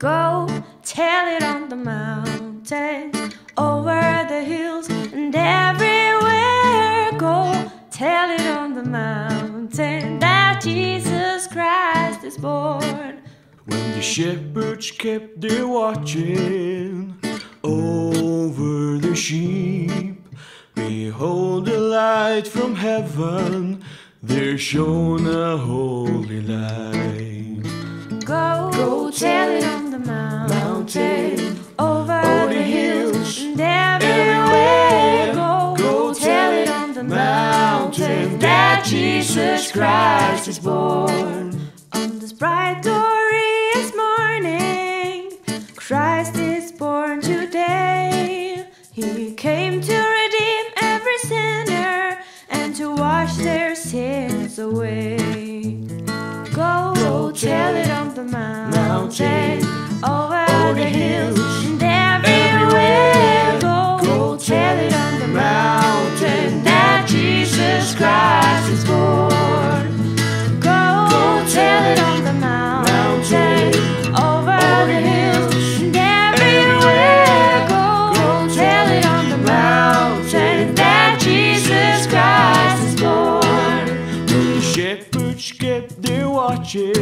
Go tell it on the mountain, over the hills and everywhere. Go tell it on the mountain that Jesus Christ is born. When the shepherds kept their watching over the sheep, behold, a light from heaven, there shone a holy light. Go tell it on the mountain, over the hills and everywhere. Go tell it on the mountain that Jesus Christ is born. On this bright glorious morning, Christ is born today. He came to redeem every sinner and to wash their sins away. Go tell it on the mountain, over the hills and everywhere. Go tell it on the mountain that Jesus Christ is born. Go tell it on the mountain, over the hills and everywhere. Go tell it on the mountain that Jesus Christ is born. When the shepherds kept their watching